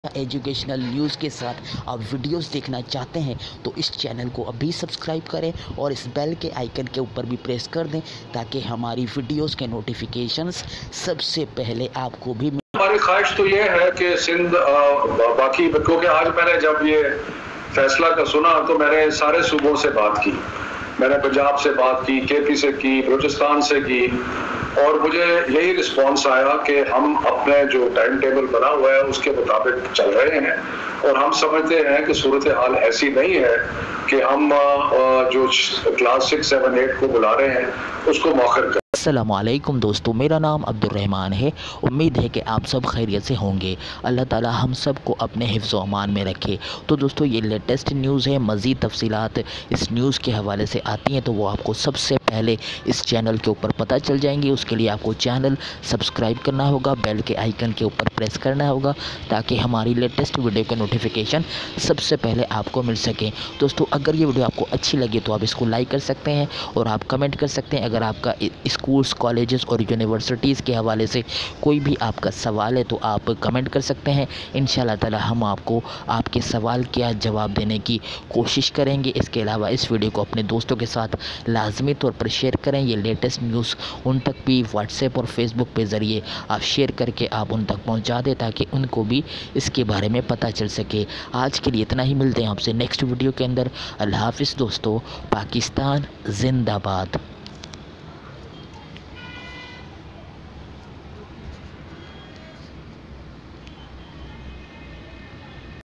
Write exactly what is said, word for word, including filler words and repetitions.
Educational news के साथ आप वीडियोस देखना चाहते हैं तो इस चैनल को अभी सब्सक्राइब करें और इस बेल के आइकन के ऊपर भी प्रेस कर दें ताकि हमारी वीडियोस के नोटिफिकेशंस सबसे पहले आपको भी। हमारी ख्वाहिश तो ये है कि सिंध बाकी क्योंकि आज मैंने जब ये फैसला का सुना तो मैंने सारे सूबों से बात की, मैंने पंजाब से बात की, केपी से की, बलूचिस्तान से की और मुझे यही रिस्पांस आया कि हम अपने जो टाइम टेबल बना हुआ है उसके मुताबिक चल रहे हैं और हम समझते हैं कि सूरत हाल ऐसी नहीं है कि हम जो क्लास सिक्स सेवन एट को बुला रहे हैं उसको मौखर कर। अस्सलामुअलैकुम दोस्तों, मेरा नाम अब्दुर्रहमान है। उम्मीद है कि आप सब खैरियत से होंगे। अल्लाह ताला हम सब को अपने हिफ्ज़ व अमान में रखे। तो दोस्तों ये लेटेस्ट न्यूज़ है, मज़ीद तफसीलात इस न्यूज़ के हवाले से आती हैं तो वो आपको सबसे पहले इस चैनल के ऊपर पता चल जाएंगी। उसके लिए आपको चैनल सब्सक्राइब करना होगा, बेल के आइकन के ऊपर प्रेस करना होगा ताकि हमारी लेटेस्ट वीडियो का नोटिफिकेशन सबसे पहले आपको मिल सके। दोस्तों अगर ये वीडियो आपको अच्छी लगी तो आप इसको लाइक कर सकते हैं और आप कमेंट कर सकते हैं। अगर आपका स्कूल्स, कॉलेजेस और यूनिवर्सिटीज़ के हवाले से कोई भी आपका सवाल है तो आप कमेंट कर सकते हैं। इंशाल्लाह ताला हम आपको आपके सवाल का जवाब देने की कोशिश करेंगे। इसके अलावा इस वीडियो को अपने दोस्तों के साथ लाजमी तौर पर शेयर करें। ये लेटेस्ट न्यूज़ उन तक भी व्हाट्सएप और फेसबुक के ज़रिए आप शेयर करके आप उन तक पहुँचा दें ताकि उनको भी इसके बारे में पता चल सके। आज के लिए इतना ही, मिलते हैं आपसे नेक्स्ट वीडियो के अंदर। अल्लाह हाफ़िज़ दोस्तों, पाकिस्तान जिंदाबाद।